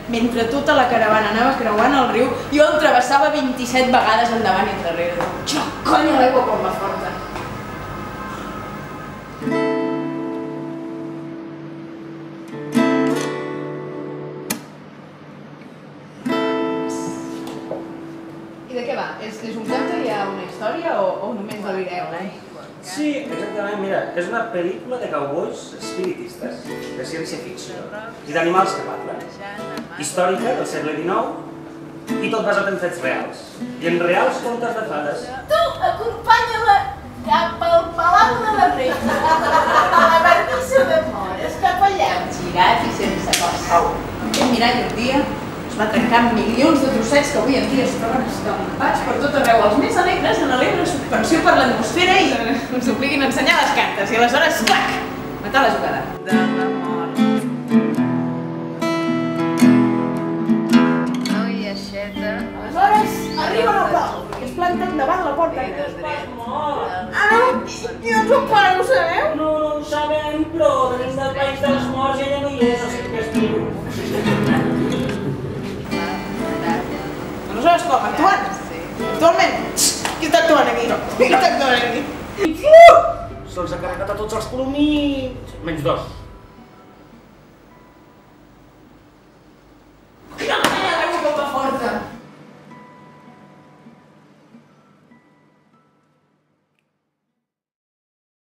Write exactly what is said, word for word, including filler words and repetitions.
mentre tota la caravana anava creuant el riu, jo el travessava vint-i-set vegades endavant i endarrere. Jo, conya, l'aigua com va forta. I de què va? És un conte? Hi ha una història o només la direu? Sí, exactament, mira, és una pel·lícula de cowboys espiritistes, de ciència-ficció, i d'animals que parlen. Històrica, del segle dinou, i tot basat en fets reals. I en reals contes de fades. Tu, acompanya-la cap al Palau de la Reina, a la Bernissa de Mores, cap allà, girat i sense cosa. Aquest mirall un dia es va trencar amb milions de trossets que avui en dia es troben escampats per tot arreu. Els més alegres en alegre suspensió per l'atmosfera i ens obliguin a ensenyar les cartes. I aleshores, clac, matar la jugada. De la mort. No hi aixeta. Aleshores, arriben al Palau i es planten davant la porta. És pas mort. Ah, no? I doncs on pare, ho sabeu? No, no ho sabem, però venim del país dels morts i ella no hi és, o sigui que és viu. Aleshores, com? Actuant? Actualment? Qui està actuant aquí? Qui està actuant aquí? Se'ls ha carregat a tots els plomits, menys dos.